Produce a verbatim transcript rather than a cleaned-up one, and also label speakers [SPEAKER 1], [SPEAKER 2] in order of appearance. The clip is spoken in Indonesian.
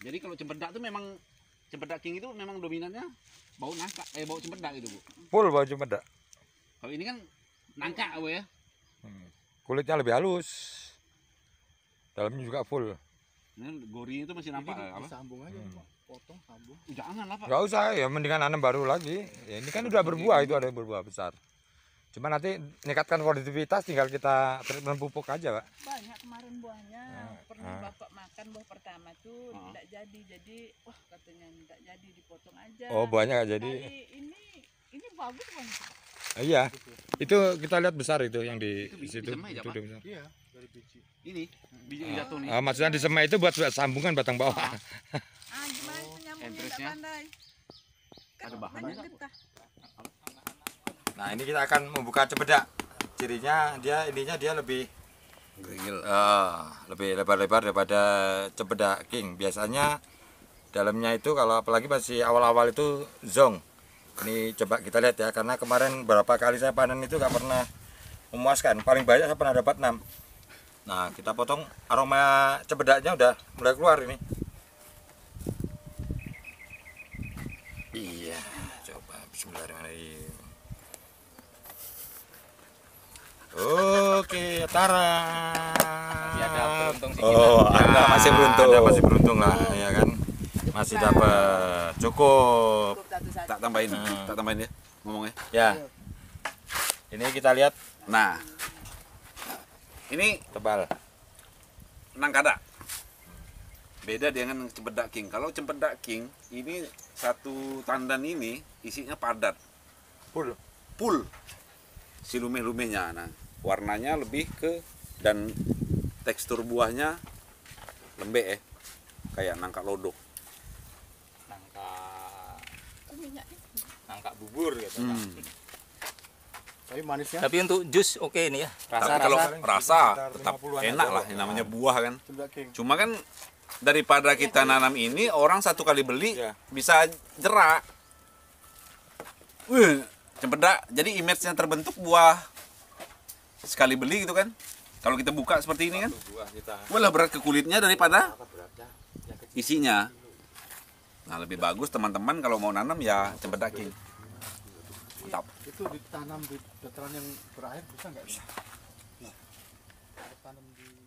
[SPEAKER 1] Jadi kalau cempedak itu memang cempedak king itu memang dominannya bau nangka, eh bau cempedak gitu bu.
[SPEAKER 2] Full bau cempedak.
[SPEAKER 1] Kalau ini kan nangka bu ya.
[SPEAKER 2] Hmm. Kulitnya lebih halus. Dalamnya juga full.
[SPEAKER 1] Ini gori itu masih nampak
[SPEAKER 3] Ini
[SPEAKER 1] apa?
[SPEAKER 3] disambung aja,
[SPEAKER 2] Hmm.
[SPEAKER 3] Pak. Potong sambung.
[SPEAKER 1] Jangan lah pak.
[SPEAKER 2] Nggak usah ya, mendingan nanam baru lagi. Ya, ini kan udah berbuah, itu ada yang berbuah besar. Cuma nanti meningkatkan produktivitas tinggal kita treatment pupuk aja, Pak.
[SPEAKER 4] Banyak kemarin buahnya.
[SPEAKER 2] Nah,
[SPEAKER 4] Pernah
[SPEAKER 2] nah.
[SPEAKER 4] bapak makan buah pertama tuh
[SPEAKER 1] Ah.
[SPEAKER 4] tidak jadi. Jadi wah katanya tidak jadi dipotong aja.
[SPEAKER 2] Oh, buahnya nggak jadi.
[SPEAKER 4] Kali ini ini bagus buahnya.
[SPEAKER 2] Ah, iya, itu kita lihat besar itu yang di
[SPEAKER 1] Itu biji
[SPEAKER 2] situ.
[SPEAKER 1] disemai ya,
[SPEAKER 2] Itu
[SPEAKER 1] Pak?
[SPEAKER 2] udah besar.
[SPEAKER 3] Iya, dari biji.
[SPEAKER 1] Ini biji yang jatuh nih.
[SPEAKER 2] Ah, maksudnya di semai itu buat sambungan batang bawah.
[SPEAKER 1] Ah.
[SPEAKER 4] Ah gimana itu nyambungnya
[SPEAKER 1] Entrance-nya?
[SPEAKER 4] tidak pandai. Kan
[SPEAKER 1] Ada bahannya
[SPEAKER 4] banyak
[SPEAKER 1] nggak, Bu?
[SPEAKER 4] getah.
[SPEAKER 2] Nah, ini kita akan membuka cempedak. Cirinya dia ininya dia lebih
[SPEAKER 1] Gerigil.
[SPEAKER 2] ah, lebih lebar-lebar daripada cempedak king. Biasanya dalamnya itu kalau apalagi masih awal-awal itu zong. Ini coba kita lihat ya, karena kemarin berapa kali saya panen itu nggak pernah memuaskan. Paling banyak saya pernah dapat enam. Nah, kita potong, aroma cempedaknya udah mulai keluar ini. Iya, coba bismillahirrahmanirrahim. Oke, Tara.
[SPEAKER 5] Masih ada beruntung sih
[SPEAKER 2] Oh,
[SPEAKER 5] kita.
[SPEAKER 2] Anda
[SPEAKER 1] Ya,
[SPEAKER 2] masih beruntung.
[SPEAKER 1] Anda
[SPEAKER 2] masih beruntung lah, ya kan. Masih dapat cukup.
[SPEAKER 4] Cukup satu-satu.
[SPEAKER 1] Tak tambahin,
[SPEAKER 2] Hmm.
[SPEAKER 1] tak tambahin ya ngomongnya.
[SPEAKER 2] Ya. Ini kita lihat
[SPEAKER 1] Nah, ini
[SPEAKER 2] tebal.
[SPEAKER 1] nangkada. Beda dengan cempedak king. Kalau cempedak king ini satu tandan ini isinya padat,
[SPEAKER 2] Full.
[SPEAKER 1] full. Si lumeh-lumehnya, nah warnanya lebih ke dan tekstur buahnya lembek ya, kayak nangka lodok.
[SPEAKER 5] Nangka
[SPEAKER 4] Oh, minyaknya.
[SPEAKER 5] nangka bubur gitu.
[SPEAKER 1] Hmm.
[SPEAKER 3] Tapi manisnya
[SPEAKER 5] Tapi untuk jus oke ini ya.
[SPEAKER 1] Tapi
[SPEAKER 5] Rasa
[SPEAKER 1] kalau
[SPEAKER 5] rasa
[SPEAKER 1] rasa
[SPEAKER 2] sekitar
[SPEAKER 1] tetap
[SPEAKER 2] lima puluhan
[SPEAKER 1] enak
[SPEAKER 2] aja,
[SPEAKER 1] lah,
[SPEAKER 2] Pak.
[SPEAKER 1] yang namanya buah kan.
[SPEAKER 3] cempedak king.
[SPEAKER 1] Cuma kan daripada kita nanam ini orang satu kali beli
[SPEAKER 2] Ya.
[SPEAKER 1] bisa jerak. Wih, cempedak. Jadi image-nya terbentuk buah sekali beli gitu kan. Kalau kita buka seperti ini kan,
[SPEAKER 2] Buah kita.
[SPEAKER 1] walah berat ke kulitnya daripada
[SPEAKER 2] Apa beratnya? Yang kecil.
[SPEAKER 1] isinya. Nah, lebih bagus teman-teman kalau mau nanam ya cempedak king. Mantap.
[SPEAKER 3] Itu ditanam di dataran yang berair bisa nggak? Bisa. Nah, tanam di